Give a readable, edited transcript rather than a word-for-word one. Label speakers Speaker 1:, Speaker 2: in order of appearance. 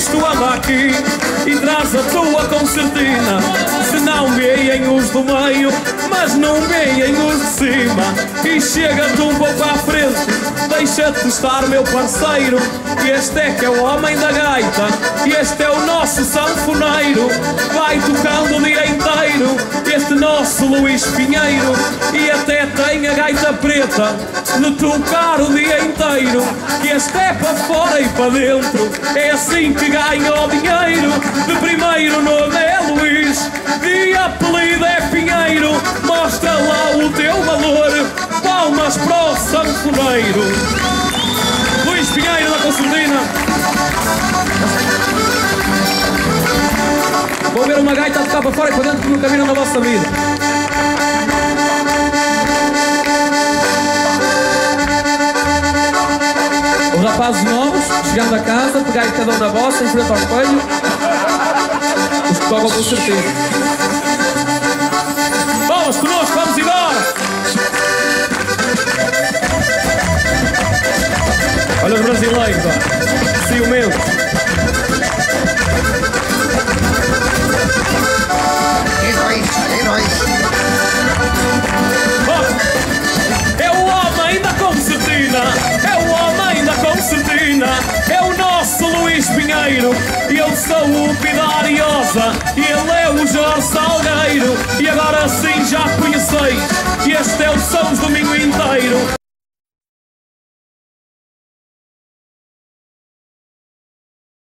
Speaker 1: isto anda aqui e traz a tua concertina. Se não veem os do meio, mas não veem os de cima. E chega-te um pouco à frente, deixa-te estar, meu parceiro. Este é que é o homem da gaita, este é o nosso sanfoneiro. Vai tocando o dia inteiro, este nosso Luís Pinheiro. E até tem a gaita preta de tocar o dia inteiro. Este é para fora e para dentro, é assim que ganha o dinheiro. De primeiro nome é Luís, de apelido é Pinheiro. Mostra lá o teu valor, palmas para o sanfoneiro. Luís Pinheiro da Concertina. Vou ver uma gaita a tocar para fora e para dentro que nunca viram na vossa vida. Os rapazes novos, chegando a casa, pegai cada um na vossa, em frente ao espelho. Os que tocam com certeza. Vamos connosco, vamos embora! Olha os brasileiros, ó. Ciumento.
Speaker 2: É nóis.
Speaker 1: É o homem da concertina, é o homem da concertina, é o nosso Luís Pinheiro. E eu sou o Pidariosa, e ele é o Jorge Salgueiro. E agora sim já conheceis, este é o São Domingo inteiro.